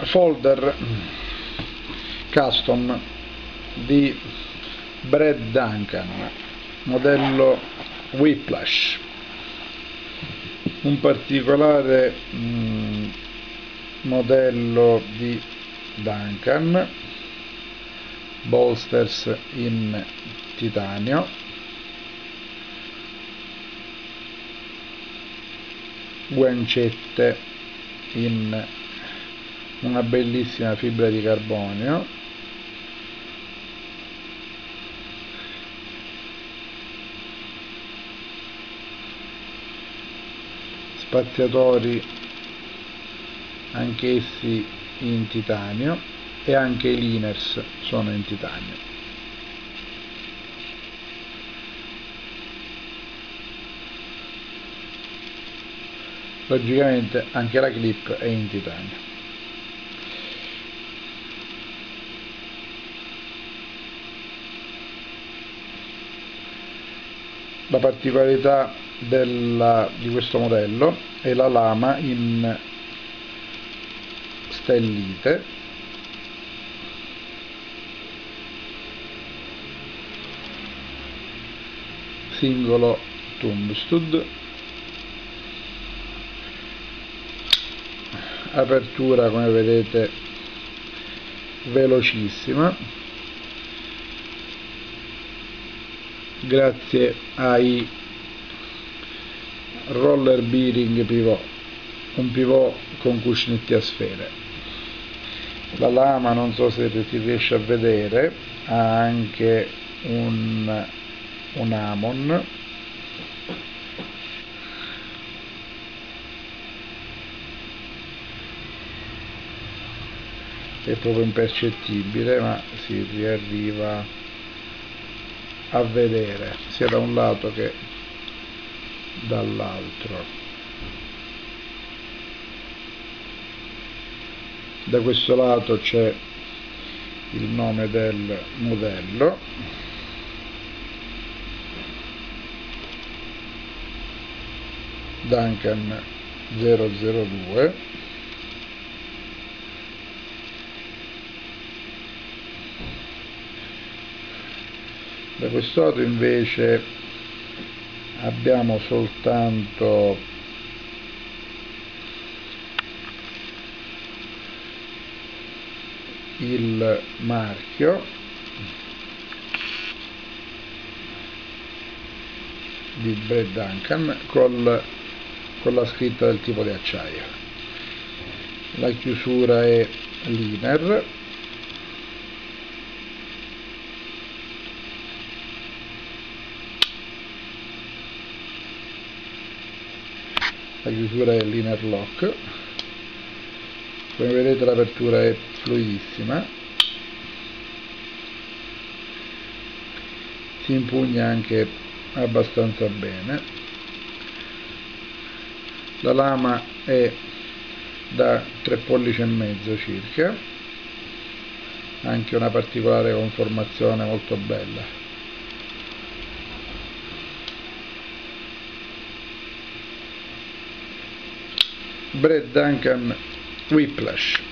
folder custom di Brad Duncan, modello Whiplash, un particolare modello di Duncan, bolsters in titanio, guancette in una bellissima fibra di carbonio, spaziatori anch'essi in titanio, e anche i liners sono in titanio. Logicamente anche la clip è in titanio. La particolarità di questo modello è la lama in stellite, singolo tombstud, apertura come vedete velocissima grazie ai roller bearing pivot, un pivot con cuscinetti a sfere. La lama, non so se si riesce a vedere, ha anche un Amon, è proprio impercettibile, ma si riarriva a vedere sia da un lato che dall'altro. Da questo lato c'è il nome del modello, Duncan 002, da questo lato invece abbiamo soltanto il marchio di Brad Duncan con la scritta del tipo di acciaio. La chiusura è liner, la chiusura è liner lock, come vedete l'apertura è fluidissima, si impugna anche abbastanza bene. La lama è da 3 pollici e mezzo circa, anche una particolare conformazione molto bella. Brad Duncan Whiplash.